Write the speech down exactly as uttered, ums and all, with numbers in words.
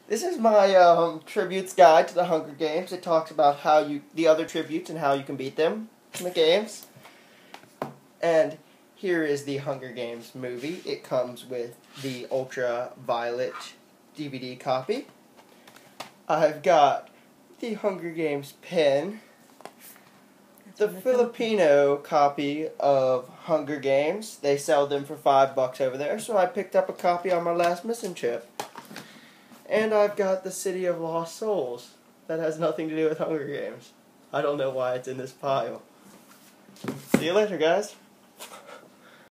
This is my um, tributes guide to the Hunger Games. It talks about how you the other tributes and how you can beat them in the games. And here is the Hunger Games movie. It comes with the ultraviolet D V D copy. I've got the Hunger Games pen, the Filipino copy of Hunger Games. They sell them for five bucks over there, so I picked up a copy on my last missing trip. And I've got the City of Lost Souls. That has nothing to do with Hunger Games. I don't know why it's in this pile. See you later, guys.